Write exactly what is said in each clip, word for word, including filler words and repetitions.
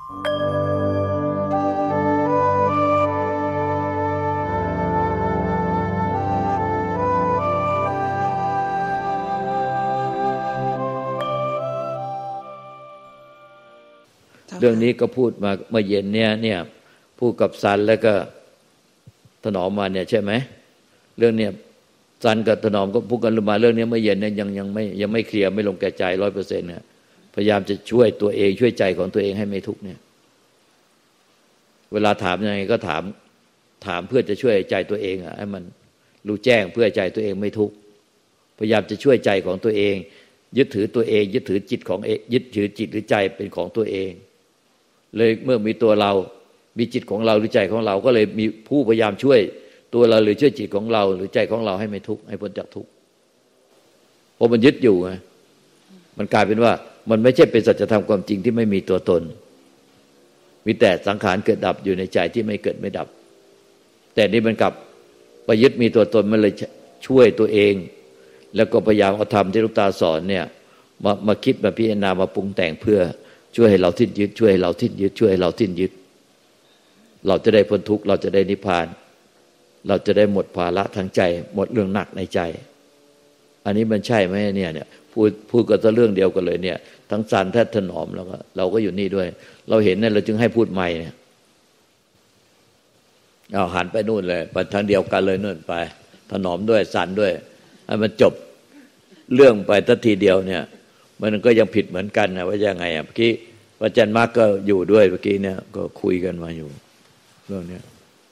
เรื่องนี้ก็พูดมาเมื่อเย็นเนี่ยเนี่ยพูดกับซันแล้วก็ถนอมมาเนี่ยใช่ไหมเรื่องเนี้ยซันกับถนอมก็พูดกันมาเรื่องนี้เมื่อเย็นเนี่ยยังยังไม่ยังไม่เคลียร์ไม่ลงแก่ใจร้อยเปอร์เซ็นต์เนี่ยพยายามจะช่วยตัวเองช่วยใจของตัวเองให้ไม่ทุกข์เนี่ยเวลาถามยังไงก็ถามถามเพื่อจะช่วยใจตัวเองอ่ะให้มันรู้แจ้งเพื่อใจตัวเองไม่ทุกข์พยายามจะช่วยใจของตัวเองยึดถือตัวเองยึดถือจิตของเองยึดถือจิตหรือใจเป็นของตัวเองเลยเมื่อมีตัวเรามีจิตของเราหรือใจของเราก็เลยมีผู้พยายามช่วยตัวเราหรือช่วยจิตของเราหรือใจของเราให้ไม่ทุกข์ให้พ้นจากทุกข์เพราะมันยึดอยู่ไงมันกลายเป็นว่ามันไม่ใช่เป็นสัจธรรมความจริงที่ไม่มีตัวตนมีแต่สังขารเกิดดับอยู่ในใจที่ไม่เกิดไม่ดับแต่นี่มันกลับไปยึดมีตัวตนมันเลยช่วยตัวเองแล้วก็พยายามเอาธรรมที่หลวงตาสอนเนี่ยมามาคิดมาพิจารณามาปรุงแต่งเพื่อช่วยให้เราทิ้งยึดช่วยให้เราทิ้งยึดช่วยให้เราทิ้งยึดเราจะได้พ้นทุกข์เราจะได้นิพพานเราจะได้หมดภาระทางใจหมดเรื่องหนักในใจอันนี้มันใช่ไหมเนี่ยเนี่ยพูดพูดกันแต่เรื่องเดียวกันเลยเนี่ยทั้งสันแท้ถนอมแล้วก็เราก็อยู่นี่ด้วยเราเห็นเนี่ยเราจึงให้พูดใหม่เนี่ยเอาหันไปนู่นเลยไปทางเดียวกันเลยนู่นไปถนอมด้วยสันด้วยให้มันจบเรื่องไปทันทีเดียวเนี่ยมันก็ยังผิดเหมือนกันนะว่ายังไงอ่ะเมื่อกี้อาจารย์มาร์กก็อยู่ด้วยเมื่อกี้เนี่ยก็คุยกันมาอยู่เรื่องนี้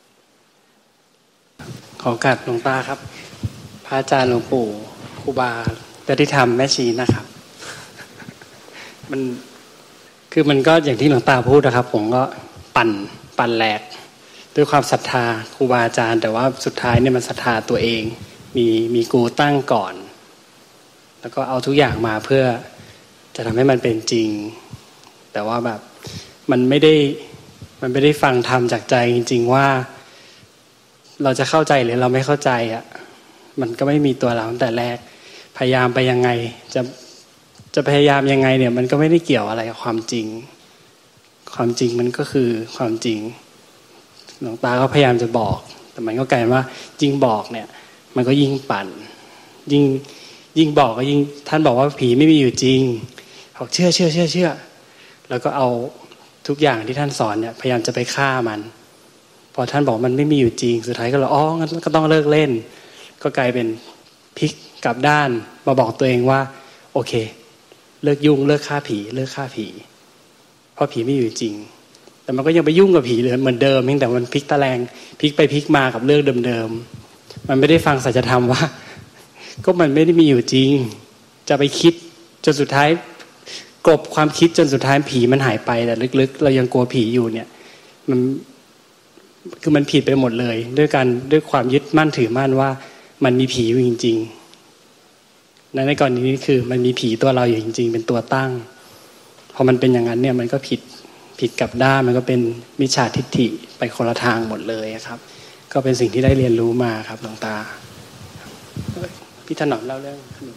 ขอกราบหลวงตาครับพระอาจารย์หลวงปู่ครูบาปฏิธรรมแม่ชีนะครับมันคือมันก็อย่างที่หลวงตาพูดนะครับผมก็ปั่นปั่นแหลกด้วยความศรัทธาครูบาอาจารย์แต่ว่าสุดท้ายเนี่ยมันศรัทธาตัวเองมีมีกูตั้งก่อนแล้วก็เอาทุกอย่างมาเพื่อจะทำให้มันเป็นจริงแต่ว่าแบบมันไม่ได้มันไม่ได้ฟังธรรมจากใจจริงๆว่าเราจะเข้าใจหรือเราไม่เข้าใจอ่ะมันก็ไม่มีตัวเราตั้งแต่แรกพยายามไปยังไงจะจะพยายามยังไงเนี่ยมันก็ไม่ได้เกี่ยวอะไรกับความจริงความจริงมันก็คือความจริงหลวงตาก็พยายามจะบอกแต่มันก็กลายว่ายิ่งบอกเนี่ยมันก็ยิ่งปั่นยิ่งยิ่งบอกก็ยิ่งท่านบอกว่าผีไม่มีอยู่จริงบอกเชื่อเชื่อเชื่อเชื่อแล้วก็เอาทุกอย่างที่ท่านสอนเนี่ยพยายามจะไปฆ่ามันพอท่านบอกมันไม่มีอยู่จริงสุดท้ายก็เลยอ๋องั้นก็ต้องเลิกเล่นก็กลายเป็นพลิกกลับด้านมาบอกตัวเองว่าโอเคเลิกยุ่งเลิกฆ่าผีเลิกฆ่าผีเพราะผีไม่อยู่จริงแต่มันก็ยังไปยุ่งกับผีเหมือนเดิมเพียงแต่มันพลิกตะแลงพลิกไปพลิกมากับเรื่องเดิมๆมันไม่ได้ฟังสัจธรรมว่าก็มันไม่ได้มีอยู่จริงจะไปคิดจนสุดท้ายกลบความคิดจนสุดท้ายผีมันหายไปแต่ลึกๆเรายังกลัวผีอยู่เนี่ยมันคือมันผิดไปหมดเลยด้วยการด้วยความยึดมั่นถือมั่นว่ามันมีผีอยู่จริงๆในกรณีนี้คือมันมีผีตัวเราอยู่จริงๆเป็นตัวตั้งพอมันเป็นอย่างนั้นเนี่ยมันก็ผิดผิดกับด้านมันก็เป็นมิจฉาทิฏฐิไปคนละทางหมดเลยครับก็เป็นสิ่งที่ได้เรียนรู้มาครับหลวงตาพี่ถนอมเล่าเรื่อง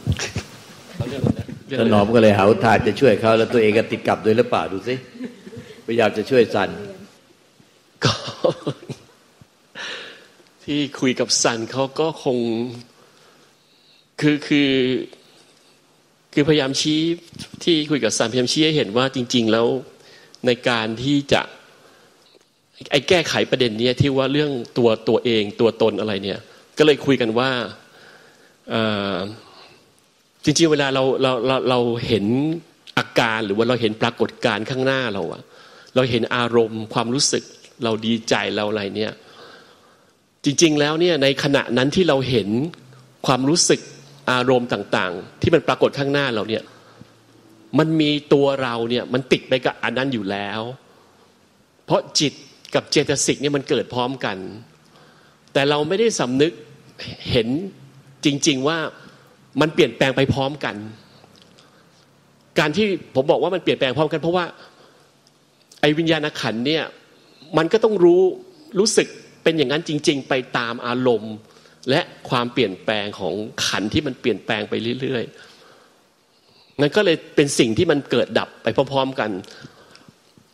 ถนอมก็เลยหาทางจะช่วยเขาแล้วตัวเองก็ติดกับด้วยหรือเปล่าดูสิพยายามจะช่วยซันก็ที่คุยกับซันเขาก็คงคือคือคือพยายามชี้ที่คุยกับซันพยายามชี้ให้เห็นว่าจริงๆแล้วในการที่จะไอ้แก้ไขประเด็นนี้ที่ว่าเรื่องตัวตัวเองตัวตนอะไรเนี่ยก็เลยคุยกันว่าจริงๆเวลาเราเราเราเราเห็นอาการหรือว่าเราเห็นปรากฏการณ์ข้างหน้าเราอะเราเห็นอารมณ์ความรู้สึกเราดีใจเราอะไรเนี่ยจริงๆแล้วเนี่ยในขณะนั้นที่เราเห็นความรู้สึกอารมณ์ต่างๆที่มันปรากฏข้างหน้าเราเนี่ยมันมีตัวเราเนี่ยมันติดไปกับอันนั้นอยู่แล้วเพราะจิตกับเจตสิกเนี่ยมันเกิดพร้อมกันแต่เราไม่ได้สำนึกเห็นจริงๆว่ามันเปลี่ยนแปลงไปพร้อมกันการที่ผมบอกว่ามันเปลี่ยนแปลงพร้อมกันเพราะว่าไอ้วิญญาณขันธ์เนี่ยมันก็ต้องรู้รู้สึกเป็นอย่างนั้นจริงๆไปตามอารมณ์และความเปลี่ยนแปลงของขันธ์ที่มันเปลี่ยนแปลงไปเรื่อยๆนั่นก็เลยเป็นสิ่งที่มันเกิดดับไปพร้อมๆกัน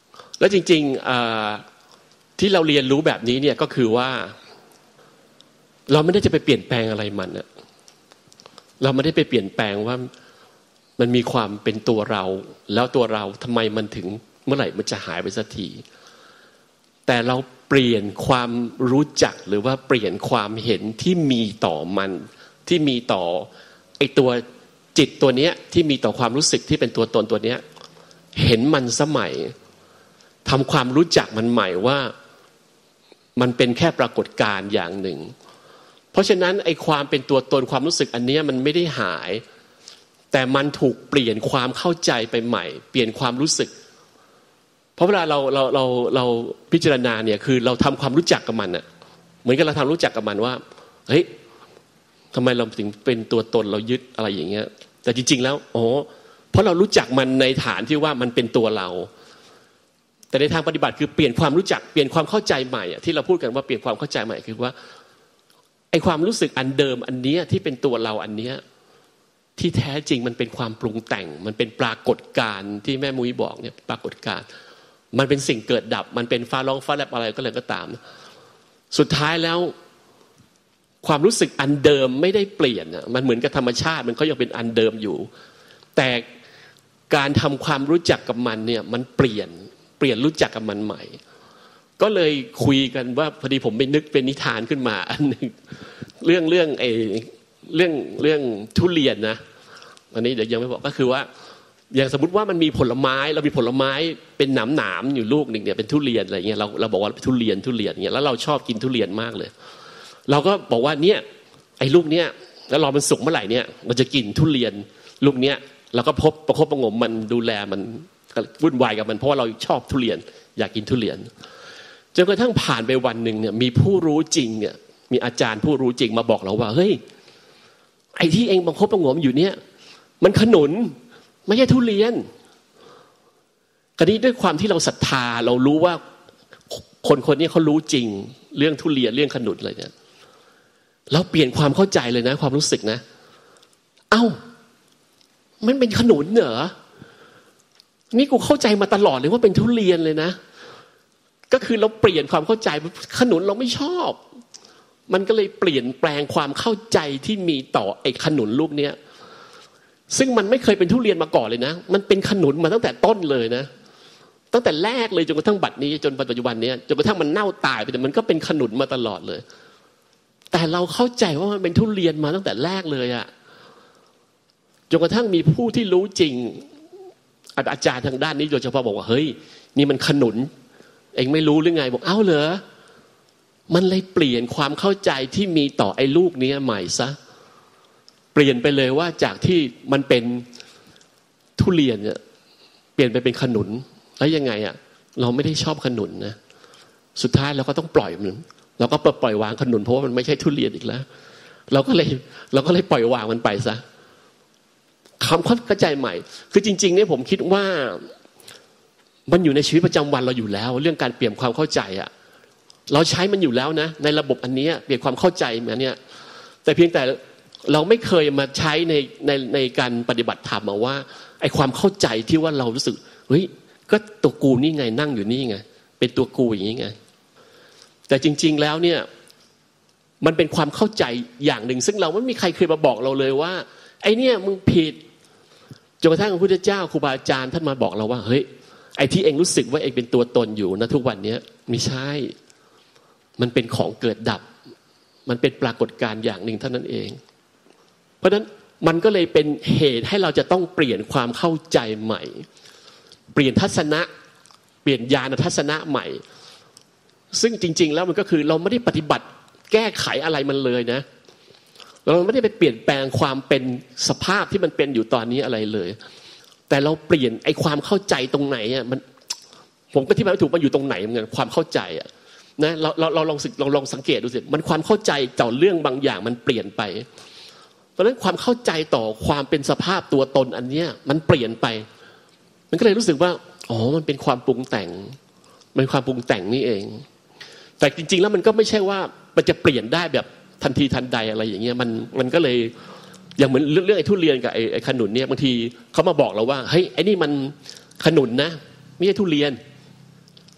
แล้วจริงๆที่เราเรียนรู้แบบนี้เนี่ยก็คือว่าเราไม่ได้จะไปเปลี่ยนแปลงอะไรมันอะเราไม่ได้ไปเปลี่ยนแปลงว่ามันมีความเป็นตัวเราแล้วตัวเราทำไมมันถึงเมื่อไหร่มันจะหายไปสักทีแต่เราเปลี่ยนความรู้จักหรือว่าเปลี่ยนความเห็นที่มีต่อมันที่มีต่อไอตัวจิตตัวเนี้ยที่มีต่อความรู้สึกที่เป็นตัวตนตัวเนี้ยเห็นมันสมัยทำความรู้จักมันใหม่ว่ามันเป็นแค่ปรากฏการณ์อย่างหนึ่งเพราะฉะนั้นไอความเป็นตัวตนความรู้สึกอันเนี้ยมันไม่ได้หายแต่มันถูกเปลี่ยนความเข้าใจไปใหม่เปลี่ยนความรู้สึกเพราะเวลาเราเราเราเราพิจารณาเนี่ยคือเราทำความรู้จักกับมันอะเหมือนกับเราทำรู้จักกับมันว่าเฮ้ยทำไมเราถึงเป็นตัวตนเรายึดอะไรอย่างเงี้ยแต่จริงๆแล้วอ๋อเพราะเรารู้จักมันในฐานที่ว่ามันเป็นตัวเราแต่ในทางปฏิบัติคือเปลี่ยนความรู้จักเปลี่ยนความเข้าใจใหม่อะที่เราพูดกันว่าเปลี่ยนความเข้าใจใหม่คือว่าไอความรู้สึกอันเดิมอันเนี้ยที่เป็นตัวเราอันเนี้ยที่แท้จริงมันเป็นความปรุงแต่งมันเป็นปรากฏการณ์ที่แม่มุ้ยบอกเนี่ยปรากฏการณ์มันเป็นสิ่งเกิดดับมันเป็นฟ้าร้องฟ้าแลบอะไรก็เลยก็ตามสุดท้ายแล้วความรู้สึกอันเดิมไม่ได้เปลี่ยนอ่ะมันเหมือนกับธรรมชาติมันก็ยังเป็นอันเดิมอยู่แต่การทำความรู้จักกับมันเนี่ยมันเปลี่ยนเปลี่ยนรู้จักกับมันใหม่ก็เลยคุยกันว่าพอดีผมไปนึกเป็นนิทานขึ้นมาอันนึงเรื่องเรื่องไอ้เรื่องเรื่องทุเรียนนะอันนี้เดี๋ยวยังไม่บอกก็คือว่าอย่างสมมติว่ามันมีผลไม้เรามีผลไม้เป็นหนามหนามอยู่ลูกหนึ่งเนี่ยเป็นทุเรียนอะไรเงี้ยเราเราบอกว่าทุเรียนทุเรียนเงี้ยแล้วเราชอบกินทุเรียนมากเลยเราก็บอกว่าเนี่ยไอ้ลูกเนี้ยแล้วรอมันสุกเมื่อไหร่เนี่ยมันจะกินทุเรียนลูกเนี้ยเราก็พบประคบประงมมันดูแลมันวุ่นวายกับมันเพราะว่าเราชอบทุเรียนอยากกินทุเรียนจนกระทั่งผ่านไปวันหนึ่งเนี่ยมีผู้รู้จริงเนี่ยมีอาจารย์ผู้รู้จริงมาบอกเราว่าเฮ้ยไอ้ที่เองประคบประงมอยู่เนี่ยมันขนุนไม่ใช่ทุเรียนคราวนี้ด้วยความที่เราศรัทธาเรารู้ว่าคนคนนี้เขารู้จริงเรื่องทุเรียนเรื่องขนุนอะไรเนี่ยเราเปลี่ยนความเข้าใจเลยนะความรู้สึกนะเอ้ามันเป็นขนุนเหรอนี่กูเข้าใจมาตลอดเลยว่าเป็นทุเรียนเลยนะก็คือเราเปลี่ยนความเข้าใจขนุนเราไม่ชอบมันก็เลยเปลี่ยนแปลงความเข้าใจที่มีต่อไอ้ขนุนลูกเนี้ยซึ่งมันไม่เคยเป็นทุเรียนมาก่อนเลยนะมันเป็นขนุนมาตั้งแต่ต้นเลยนะตั้งแต่แรกเลยจนกระทั่งบัดนี้จนปัจจุบันนี้จนกระทั่งมันเน่าตายไปแต่มันก็เป็นขนุนมาตลอดเลยแต่เราเข้าใจว่ามันเป็นทุเรียนมาตั้งแต่แรกเลยอะจนกระทั่งมีผู้ที่รู้จริงอาจารย์ทางด้านนี้โดยเฉพาะบอกว่าเฮ้ยนี่มันขนุนเองไม่รู้หรือไงบอกเอ้าเหรอมันเลยเปลี่ยนความเข้าใจที่มีต่อไอ้ลูกนี้ใหม่ซะเปลี่ยนไปเลยว่าจากที่มันเป็นทุเรียนเนี่ยเปลี่ยนไปเป็นขนุนแล้วยังไงอ่ะเราไม่ได้ชอบขนุนนะสุดท้ายเราก็ต้องปล่อยมันเราก็ปล่อยวางขนุนเพราะว่ามันไม่ใช่ทุเรียนอีกแล้วเราก็เลยเราก็เลยปล่อยวางมันไปซะคำเข้าใจใหม่คือจริงๆเนี่ยผมคิดว่ามันอยู่ในชีวิตประจำวันเราอยู่แล้วเรื่องการเปลี่ยนความเข้าใจอ่ะเราใช้มันอยู่แล้วนะในระบบอันนี้เปลี่ยนความเข้าใจมันเนี่ยแต่เพียงแต่เราไม่เคยมาใช้ในในในการปฏิบัติธรรมว่าไอ้ความเข้าใจที่ว่าเรารู้สึกเฮ้ยก็ตัวกูนี่ไงนั่งอยู่นี่ไงเป็นตัวกูอย่างนี้ไงแต่จริงๆแล้วเนี่ยมันเป็นความเข้าใจอย่างหนึ่งซึ่งเราไม่มีใครเคยมาบอกเราเลยว่าไอ้เนี่ยมึงผิดจนกระทั่งพระพุทธเจ้าครูบาอาจารย์ท่านมาบอกเราว่าเฮ้ยไอ้ที่เองรู้สึกว่าเองเป็นตัวตนอยู่นะทุกวันนี้ไม่ใช่มันเป็นของเกิดดับมันเป็นปรากฏการณ์อย่างหนึ่งเท่านั้นเองเพราะฉะนั้นมันก็เลยเป็นเหตุให้เราจะต้องเปลี่ยนความเข้าใจใหม่เปลี่ยนทัศนะเปลี่ยนญาณทัศนะใหม่ซึ่งจริงๆแล้วมันก็คือเราไม่ได้ปฏิบัติแก้ไขอะไรมันเลยนะเราไม่ได้ไปเปลี่ยนแปลงความเป็นสภาพที่มันเป็นอยู่ตอนนี้อะไรเลยแต่เราเปลี่ยนไอ้ความเข้าใจตรงไหนอ่ะมันผมก็ที่ไม่ถูกมันอยู่ตรงไหนเหมือนกันความเข้าใจอ่ะนะเราเราเราลองสึกลองลองสังเกตดูสิมันความเข้าใจต่อเรื่องบางอย่างมันเปลี่ยนไปเพราะฉะนั้นความเข้าใจต่อความเป็นสภาพตัวตนอันเนี้ยมันเปลี่ยนไปมันก็เลยรู้สึกว่าอ๋อมันเป็นความปรุงแต่งมันความปรุงแต่งนี่เองแต่จริงๆแล้วมันก็ไม่ใช่ว่ามันจะเปลี่ยนได้แบบทันทีทันใดอะไรอย่างเงี้ยมันมันก็เลยอย่างเหมือนเรื่องไอ้ทุเรียนกับไอ้ไอ้ขนุนเนี่ยบางทีเขามาบอกเราว่าเฮ้ยไอ้นี่มันขนุนนะไม่ใช่ทุเรียน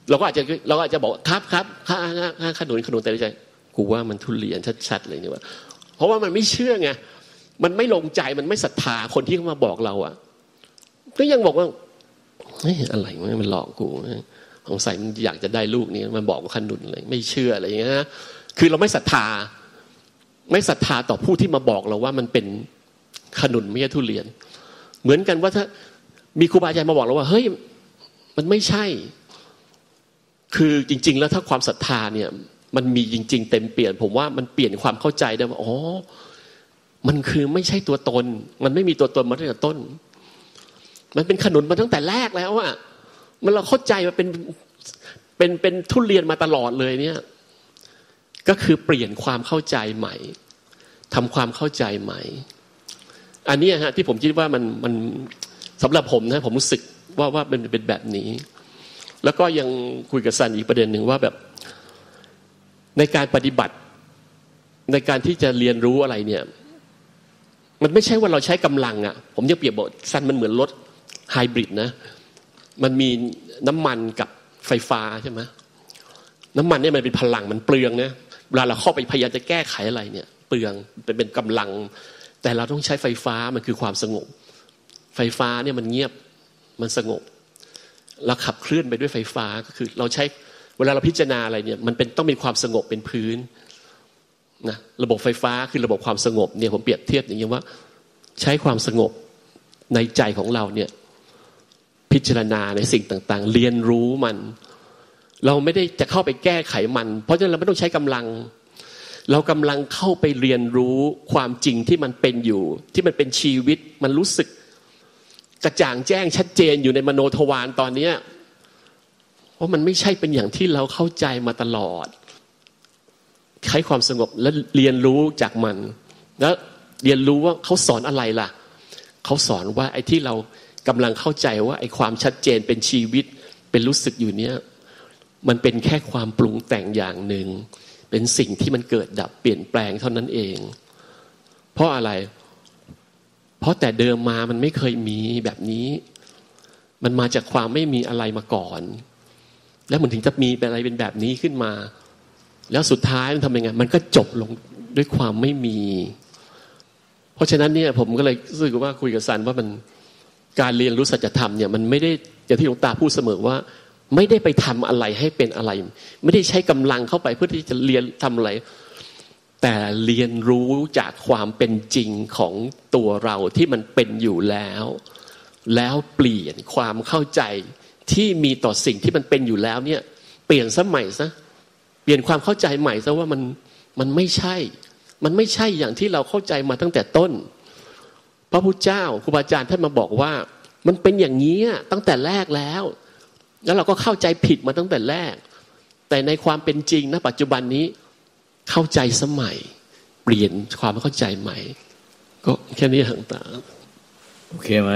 เราก็อาจจะเราก็อาจจะบอกครับครับข้าขนุนขนุนแต่ในใจกูว่ามันทุเรียนชัดๆเลยนี่ว่าเพราะว่ามันไม่เชื่อไงมันไม่ลงใจมันไม่ศรัทธาคนที่เขามาบอกเราอ่ะก็ยังบอกว่าเฮ้ยอะไรมันหลอกกูสงสัยมันอยากจะได้ลูกนี้มันบอกว่าขนุนเลยไม่เชื่ออะไรอย่างเงี้ยนะคือเราไม่ศรัทธาไม่ศรัทธาต่อผู้ที่มาบอกเราว่ามันเป็นขนุนไม่ใช่ทุเรียนเหมือนกันว่าถ้ามีครูบาอาจารย์มาบอกเราว่าเฮ้ยมันไม่ใช่คือจริงๆแล้วถ้าความศรัทธาเนี่ยมันมีจริงๆเต็มเปลี่ยนผมว่ามันเปลี่ยนความเข้าใจได้ว่าอ๋อมันคือไม่ใช่ตัวตนมันไม่มีตัวตนมาตั้งแต่ต้นมันเป็นขนุนมาตั้งแต่แรกแล้วอะมันเราเข้าใจว่าเป็นเป็นเป็นทุเรียนมาตลอดเลยเนี่ยก็คือเปลี่ยนความเข้าใจใหม่ทำความเข้าใจใหม่อันนี้ฮะที่ผมคิดว่ามันมันสำหรับผมนะผมรู้สึกว่าว่าเป็นเป็นแบบนี้แล้วก็ยังคุยกับซันอีกประเด็นหนึ่งว่าแบบในการปฏิบัติในการที่จะเรียนรู้อะไรเนี่ยมันไม่ใช่ว่าเราใช้กำลังอ่ะผมจะเปรียบบอกซันมันเหมือนรถไฮบริดนะมันมีน้ำมันกับไฟฟ้าใช่ไหมน้ำมันเนี่ยมันเป็นพลังมันเปลืองนะเวลาเราเข้าไปพยายามจะแก้ไขอะไรเนี่ยเปลืองเป็นเป็นกำลังแต่เราต้องใช้ไฟฟ้ามันคือความสงบไฟฟ้าเนี่ยมันเงียบมันสงบเราขับเคลื่อนไปด้วยไฟฟ้าก็คือเราใช้เวลาเราพิจารณาอะไรเนี่ยมันเป็นต้องมีความสงบเป็นพื้นนะระบบไฟฟ้าคือระบบความสงบเนี่ยผมเปรียบเทียบอย่างนี้ว่าใช้ความสงบในใจของเราเนี่ยพิจารณาในสิ่งต่างๆเรียนรู้มันเราไม่ได้จะเข้าไปแก้ไขมันเพราะฉะนั้นเราไม่ต้องใช้กำลังเรากำลังเข้าไปเรียนรู้ความจริงที่มันเป็นอยู่ที่มันเป็นชีวิตมันรู้สึกกระจ่างแจ้งชัดเจนอยู่ในมโนทวารตอนนี้เพราะมันไม่ใช่เป็นอย่างที่เราเข้าใจมาตลอดใช้ความสงบและเรียนรู้จากมันแล้วเรียนรู้ว่าเขาสอนอะไรล่ะเขาสอนว่าไอ้ที่เรากำลังเข้าใจว่าไอ้ความชัดเจนเป็นชีวิตเป็นรู้สึกอยู่เนี้ยมันเป็นแค่ความปรุงแต่งอย่างหนึ่งเป็นสิ่งที่มันเกิดดับเปลี่ยนแปลงเท่านั้นเองเพราะอะไรเพราะแต่เดิมมามันไม่เคยมีแบบนี้มันมาจากความไม่มีอะไรมาก่อนแล้วมันถึงจะมีเป็นอะไรเป็นแบบนี้ขึ้นมาแล้วสุดท้ายมันทำยังไงมันก็จบลงด้วยความไม่มีเพราะฉะนั้นเนี่ยผมก็เลยรู้สึกว่าคุยกับซันว่ามันการเรียนรู้สัจธรรมเนี่ยมันไม่ได้อย่างที่หลวงตาพูดเสมอว่าไม่ได้ไปทำอะไรให้เป็นอะไรไม่ได้ใช้กำลังเข้าไปเพื่อที่จะเรียนทำอะไรแต่เรียนรู้จากความเป็นจริงของตัวเราที่มันเป็นอยู่แล้วแล้วเปลี่ยนความเข้าใจที่มีต่อสิ่งที่มันเป็นอยู่แล้วเนี่ยเปลี่ยนซะใหม่ซะเปลี่ยนความเข้าใจใหม่ซะว่ามันมันไม่ใช่มันไม่ใช่อย่างที่เราเข้าใจมาตั้งแต่ต้นพระพุทธเจ้าครูบาอาจารย์ท่านมาบอกว่ามันเป็นอย่างนี้ตั้งแต่แรกแล้วแล้วเราก็เข้าใจผิดมาตั้งแต่แรกแต่ในความเป็นจริงณปัจจุบันนี้เข้าใจสมัยเปลี่ยนความเข้าใจใหม่ก็แค่นี้ต่างๆโอเคไหม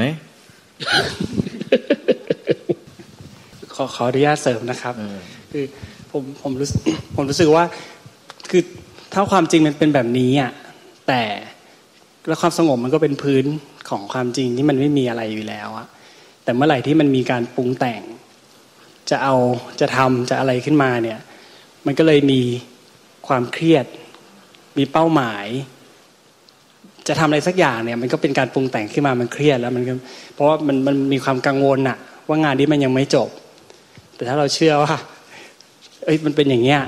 ขอขออนุญาตเสริมนะครับคือผมผมรู้ผมรู้สึกว่าคือถ้าความจริงมันเป็นแบบนี้อ่ะแต่แล้วความสงบมันก็เป็นพื้นของความจริงที่มันไม่มีอะไรอยู่แล้วอ่ะแต่เมื่อไหร่ที่มันมีการปรุงแต่งจะเอาจะทำจะอะไรขึ้นมาเนี่ยมันก็เลยมีความเครียดมีเป้าหมายจะทำอะไรสักอย่างเนี่ยมันก็เป็นการปรุงแต่งขึ้นมามันเครียดแล้วมันก็เพราะว่ามันมันมีความกังวลอะว่างานนี้มันยังไม่จบแต่ถ้าเราเชื่อว่าเอ้ยมันเป็นอย่างเงี้ย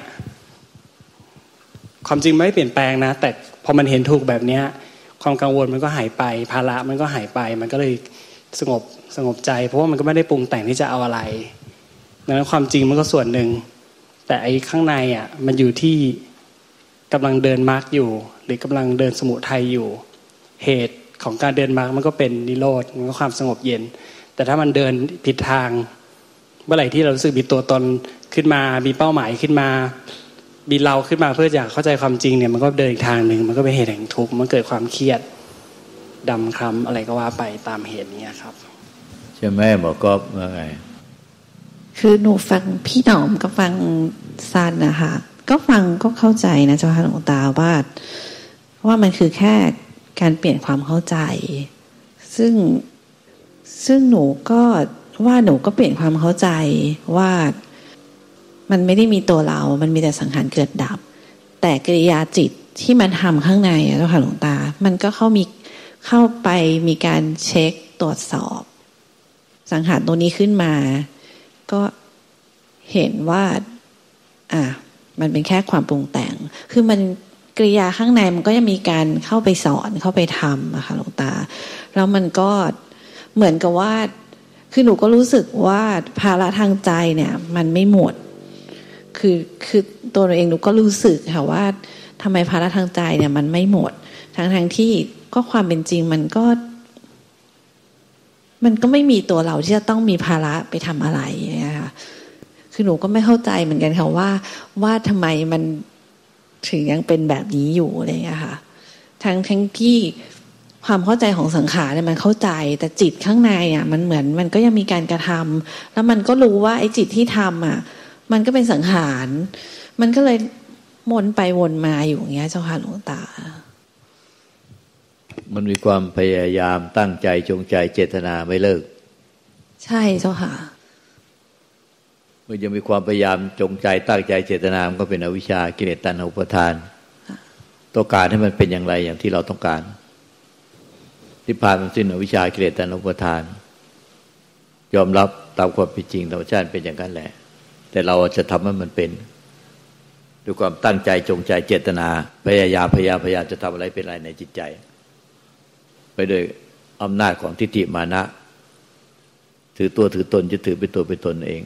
ความจริงไม่เปลี่ยนแปลงนะแต่พอมันเห็นถูกแบบเนี้ยความกังวลมันก็หายไปภาระมันก็หายไปมันก็เลยสงบสงบใจเพราะว่ามันก็ไม่ได้ปรุงแต่งที่จะเอาอะไรดังนั้นความจริงมันก็ส่วนหนึ่งแต่ไอ้ข้างในอ่ะมันอยู่ที่กำลังเดินมรรคอยู่หรือกำลังเดินสมุทัยอยู่เหตุของการเดินมรรคมันก็เป็นนิโรธมันก็ความสงบเย็นแต่ถ้ามันเดินผิดทางเมื่อไหร่ที่เรารู้สึกมีตัวตนขึ้นมามีเป้าหมายขึ้นมามีเราขึ้นมาเพื่ออยากเข้าใจความจริงเนี่ยมันก็เดินอีกทางหนึ่งมันก็เป็นเหตุแห่งทุกข์มันเกิดความเครียดดำคล้ำอะไรก็ว่าไปตามเหตุนี้ครับใช่ไหมหมอก๊อฟว่าไงคือหนูฟังพี่หนอมกับฟังซันนะคะก็ฟังก็เข้าใจนะเจ้าค่ะหลวงตาว่าว่ามันคือแค่การเปลี่ยนความเข้าใจซึ่งซึ่งหนูก็ว่าหนูก็เปลี่ยนความเข้าใจว่ามันไม่ได้มีตัวเรามันมีแต่สังขารเกิดดับแต่กิริยาจิตที่มันทำข้างในอะเจ้าค่ะหลวงตามันก็เข้ามีเข้าไปมีการเช็คตรวจสอบสังขารตัวนี้ขึ้นมาก็เห็นว่าอ่ะมันเป็นแค่ความปรุงแต่งคือมันกิริยาข้างในมันก็ยังมีการเข้าไปสอนเข้าไปทำอะค่ะหลวงตาแล้วมันก็เหมือนกับว่าคือหนูก็รู้สึกว่าภาระทางใจเนี่ยมันไม่หมดคือคือตัวเราเองหนูก็รู้สึกค่ะว่าทำไมภาระทางใจเนี่ยมันไม่หมดทั้งทั้งที่ก็ความเป็นจริงมันก็มันก็ไม่มีตัวเราที่จะต้องมีภาระไปทำอะไรอย่างเงี้ยค่ะคือหนูก็ไม่เข้าใจเหมือนกันค่ะว่าว่าทำไมมันถึงยังเป็นแบบนี้อยู่อะไรอย่างเงี้ยค่ะทั้งทั้งที่ความเข้าใจของสังขารเนี่ยมันเข้าใจแต่จิตข้างในอ่ะมันเหมือนมันก็ยังมีการกระทำแล้วมันก็รู้ว่าไอ้จิตที่ทำอ่ะมันก็เป็นสังขารมันก็เลยวนไปวนมาอยู่อย่างเงี้ยเจ้าค่ะหลวงตามันมีความพยายามตั้งใจจงใจเจตนาไม่เลิกใช่เจ้าค่ะเมื่อยังมีความพยายามจงใจตั้งใจเจตนามันก็เป็นอวิชชากิเลสตัณหาอุปาทานต้องการให้มันเป็นอย่างไรอย่างที่เราต้องการนิพพานมันสิ้นอวิชชากิเลสตัณหาอุปาทานยอมรับตามความเป็นจริงธรรมชาติเป็นอย่างนั้นแหละแต่เราจะทำให้มันเป็นด้วยความตั้งใจจงใจเจตนาพยายามพยายามพยายามจะทำอะไรเป็นอะไรในจิตใจไปโดยอำนาจของทิฏฐิมานะถือตัวถือตนจะถือเป็นตัวเป็นตนเอง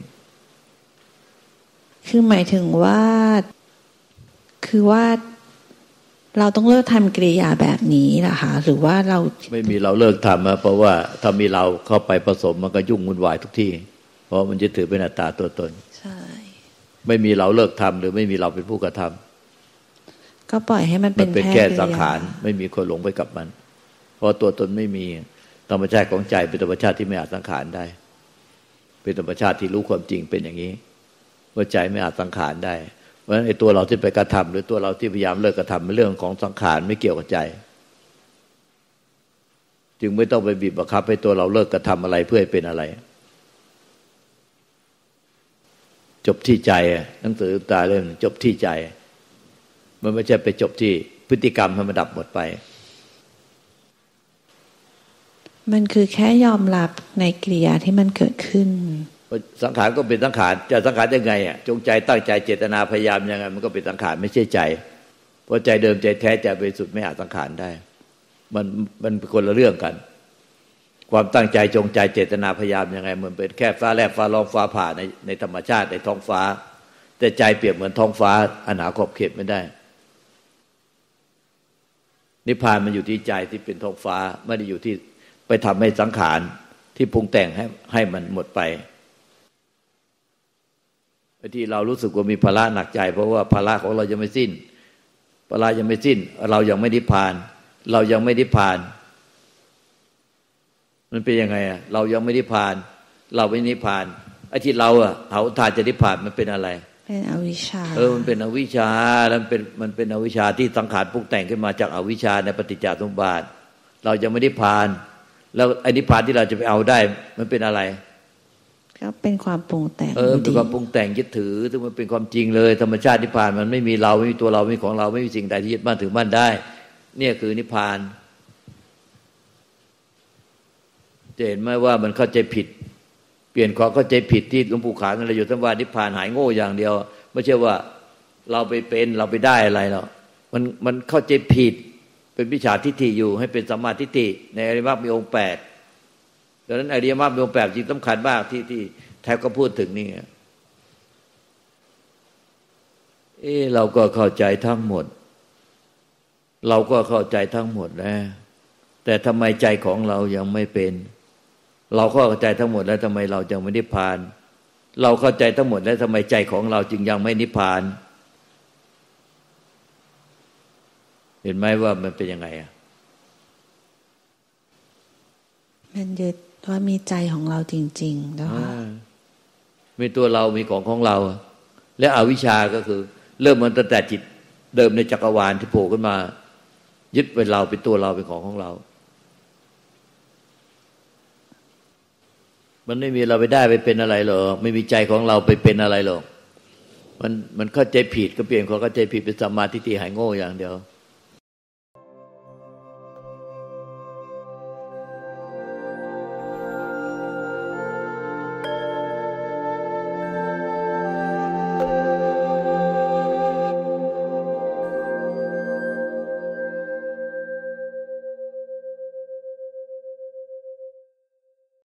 คือหมายถึงว่าคือว่าเราต้องเลิกทำกิริยาแบบนี้ล่ะคะหรือว่าเราไม่มีเราเลิกทำนะเพราะว่าถ้ามีเราเข้าไปผสมมันก็ยุ่งวุ่นวายทุกที่เพราะมันจะถือเป็นอัตตาตัวตนใช่ไม่มีเราเลิกทำหรือไม่มีเราเป็นผู้กระทำก็ปล่อยให้มันเป็นแค่สังขารไม่มีคนหลงไปกับมันเพราะตัวตนไม่มีธรรมชาติของใจเป็นธรรมชาติที่ไม่อาจสังขารได้เป็นธรรมชาติที่รู้ความจริงเป็นอย่างนี้ว่าใจไม่อาจสังขารได้เพราะฉะนั้นไอ้ตัวเราที่ไปกระทำหรือตัวเราที่พยายามเลิกกระทำเป็นเรื่องของสังขารไม่เกี่ยวกับใจจึงไม่ต้องไปบีบบังคับให้ตัวเราเลิกกระทำอะไรเพื่อให้เป็นอะไรจบที่ใจหนังสือตาเรื่องจบที่ใจมันไม่ใช่ไปจบที่พฤติกรรมให้มันดับหมดไปมันคือแค่ยอมรับในกิริยาที่มันเกิดขึ้นสังขารก็เป็นสังขารจะสังขารยังไงอ่ะจงใจตั้งใจเจตนาพยายามยังไงมันก็เป็นสังขารไม่ใช่ใจเพราะใจเดิมใจแท้ใจบริสุทธิ์ไม่อาจสังขารได้มันมันเป็นคนละเรื่องกันความตั้งใจจงใจเจตนาพยายามยังไงมันเป็นแค่ฟ้าแลบฟ้าร้องฟ้าผ่าในในธรรมชาติในท้องฟ้าแต่ใจเปรียบเหมือนท้องฟ้าอันหาขอบเขตไม่ได้นิพพานมันอยู่ที่ใจที่เป็นท้องฟ้าไม่ได้อยู่ที่ไปทำให้สังขารที่ปรุงแต่งให้ให้มันหมดไปที่เรารู้สึกว่ามีภาระหนักใจเพราะว่าภาระของเรายังไม่สิ้นภาระยังไม่สิ้นเรายังไม่นิพพานเรายังไม่นิพพานมันเป็นยังไงอ่ะเรายังไม่นิพพานเราไม่นิพพานไอ้ที่เราอ่ะเอาทานจะนิพพานมันเป็นอะไรเป็นอวิชชาเออมันเป็นอวิชชาแล้วมันเป็นมันเป็นอวิชชาที่สังขารปรุงแต่งขึ้นมาจากอวิชชาในปฏิจจสมุปบาทเรายังไม่นิพพานแล้วไอ้นิพพานที่เราจะไปเอาได้มันเป็นอะไรก็เป็นความปรุงแต่งเออเป็นความปรุงแต่งยึดถือซึ่งมันเป็นความจริงเลยธรรมชาตินิพพานมันไม่มีเราไม่มีตัวเราไม่มีของเราไม่มีสิ่งใดที่ยึดมั่นถือมั่นได้เนี่ยคือนิพพานจะเห็นไหมว่ามันเข้าใจผิดเปลี่ยนความเข้าใจผิดที่หลวงปู่ขานอะไรอยู่ทั้งว่านิพพานหายโง่อย่างเดียวไม่ใช่ว่าเราไปเป็นเราไปได้อะไรหรอกมันมันเข้าใจผิดเป็นวิชาทิฏฐิอยู่ให้เป็นสัมมาทิฏฐิในอริยมรรคมีองค์แปดดังนั้นอริยมรรคมีองค์แปดจริงสำคัญมากที่ที่แทบก็พูดถึงนี่เออเราก็เข้าใจทั้งหมดเราก็เข้าใจทั้งหมดแล้วแต่ทำไมใจของเรายังไม่เป็นเราเข้าใจทั้งหมดแล้วทำไมเรายังไม่นิพพานเราเข้าใจทั้งหมดแล้วทำไมใจของเราจึงยังไม่นิพพานเห็นไหมว่ามันเป็นยังไงอ่ะมันยึดว่ามีใจของเราจริงๆแล้วมีตัวเรามีของของเราและอวิชชาก็คือเริ่มมันตั้งแต่จิตเดิมในจักรวาลที่โผล่ขึ้นมายึดเป็นเราเป็นตัวเราเป็นของของเรามันไม่มีเราไปได้ไปเป็นอะไรหรอกไม่มีใจของเราไปเป็นอะไรหรอกมันมันเข้าใจผิดก็เปลี่ยนความเข้าใจผิดเป็นสัมมาทิฏฐิหายโง่อย่างเดียว